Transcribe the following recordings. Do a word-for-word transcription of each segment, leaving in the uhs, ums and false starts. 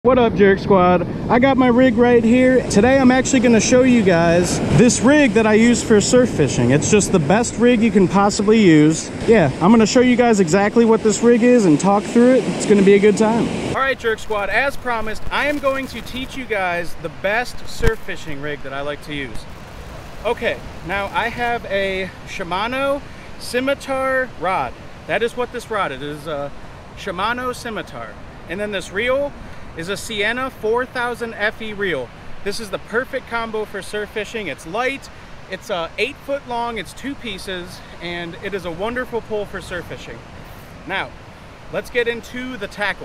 What up, Jerk Squad? I got my rig right here. Today I'm actually going to show you guys this rig that I use for surf fishing. It's just the best rig you can possibly use. Yeah, I'm going to show you guys exactly what this rig is and talk through it. It's going to be a good time. All right, Jerk Squad, as promised, I am going to teach you guys the best surf fishing rig that I like to use. Okay, now I have a Shimano Scimitar rod. That is what this rod is. It is a Shimano Scimitar. And then this reel is a Sienna four thousand F E reel. This is the perfect combo for surf fishing. It's light, it's uh, eight foot long, it's two pieces, and it is a wonderful pull for surf fishing. Now, let's get into the tackle.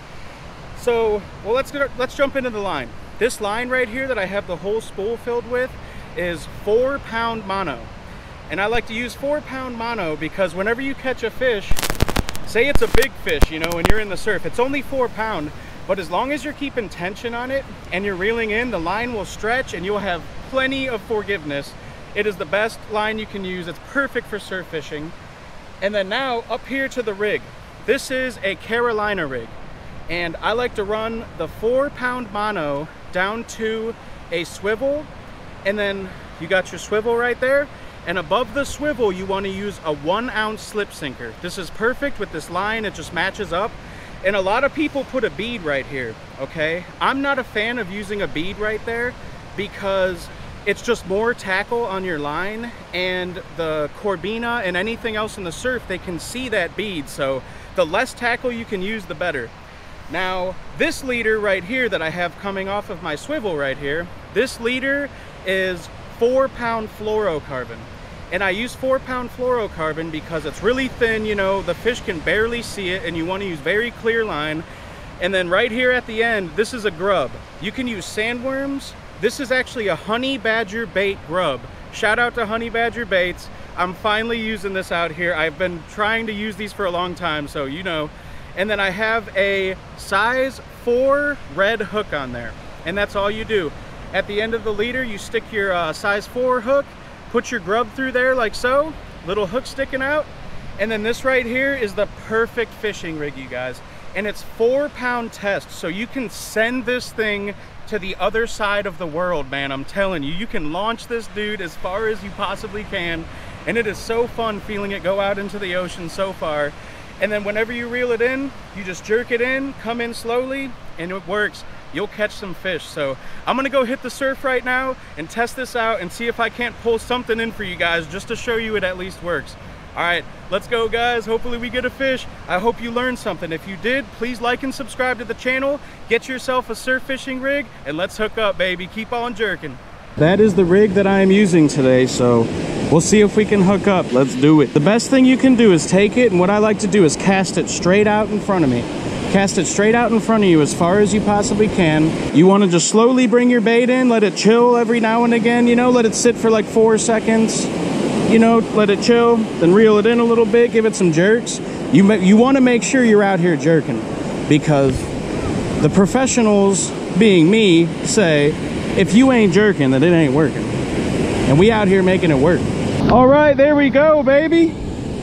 So, well, let's, let's jump into the line. This line right here that I have the whole spool filled with is four pound mono. And I like to use four pound mono because whenever you catch a fish, say it's a big fish, you know, and you're in the surf, it's only four pound, but as long as you're keeping tension on it and you're reeling in, the line will stretch and you'll have plenty of forgiveness. It is the best line you can use. It's perfect for surf fishing. And then now up here to the rig. This is a Carolina rig. And I like to run the four pound mono down to a swivel. And then you got your swivel right there. And above the swivel, you want to use a one ounce slip sinker. This is perfect with this line. It just matches up. And a lot of people put a bead right here, okay? I'm not a fan of using a bead right there because it's just more tackle on your line, and the Corbina and anything else in the surf, they can see that bead. So the less tackle you can use, the better. Now, this leader right here that I have coming off of my swivel right here, this leader is four pound fluorocarbon. And I use four pound fluorocarbon because it's really thin, you know, the fish can barely see it, and you want to use very clear line. And then right here at the end, this is a grub. You can use sandworms. This is actually a honey badger bait grub. Shout out to Honey Badger Baits. I'm finally using this out here. I've been trying to use these for a long time, so you know. And then I have a size four red hook on there. And that's all you do. At the end of the leader, you stick your uh, size four hook, put your grub through there like so, little hook sticking out, and then this right here is the perfect fishing rig, you guys. And it's four pound test, so you can send this thing to the other side of the world, man. I'm telling you, you can launch this dude as far as you possibly can, and it is so fun feeling it go out into the ocean so far. And then whenever you reel it in, you just jerk it in, come in slowly, and it works. You'll catch some fish. So I'm gonna go hit the surf right now and test this out and see if I can't pull something in for you guys just to show you it at least works. All right, let's go, guys. Hopefully we get a fish. I hope you learned something. If you did, please like and subscribe to the channel, get yourself a surf fishing rig, and let's hook up, baby. Keep on jerking. That is the rig that I am using today, so we'll see if we can hook up. Let's do it. The best thing you can do is take it, and what I like to do is cast it straight out in front of me. Cast it straight out in front of you as far as you possibly can. You want to just slowly bring your bait in, let it chill every now and again, you know, let it sit for like four seconds, you know, let it chill, then reel it in a little bit, give it some jerks. You, you want to make sure you're out here jerking, because the professionals, being me, say, if you ain't jerking, then it ain't working. And we out here making it work. All right, there we go, baby.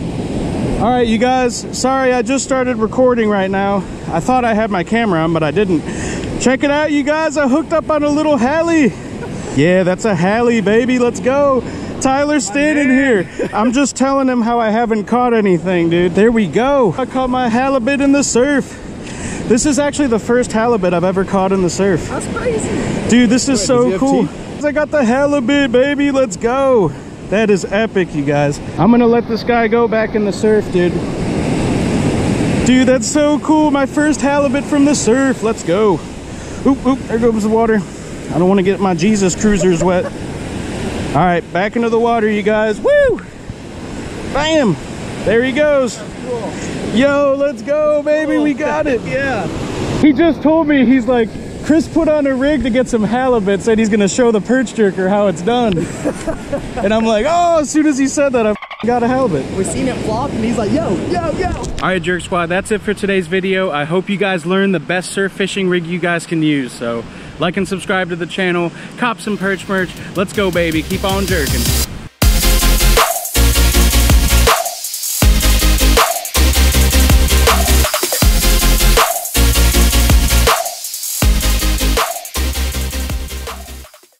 All right, you guys, sorry, I just started recording right now. I thought I had my camera on, but I didn't. Check it out, you guys. I hooked up on a little Halley. Yeah, that's a Halley, baby. Let's go. Tyler's standing here. I'm just telling him how I haven't caught anything, dude. There we go. I caught my halibut in the surf. This is actually the first halibut I've ever caught in the surf. That's crazy. Dude, this is so cool. I got the halibut, baby. Let's go. That is epic, you guys. I'm gonna let this guy go back in the surf, dude. Dude, that's so cool. My first halibut from the surf. Let's go. Oop, oop, there goes the water. I don't want to get my Jesus cruisers wet. All right, back into the water, you guys. Woo! Bam! There he goes. Cool. Yo, let's go, baby. Cool. We got it. Yeah. He just told me, he's like, Chris put on a rig to get some halibut, said he's gonna show the perch jerker how it's done. And I'm like, oh, as soon as he said that, I got a halibut. We're seeing it flop, and he's like, yo, yo, yo. All right, Jerk Squad, that's it for today's video. I hope you guys learned the best surf fishing rig you guys can use. So like and subscribe to the channel, cop some perch merch. Let's go, baby. Keep on jerking.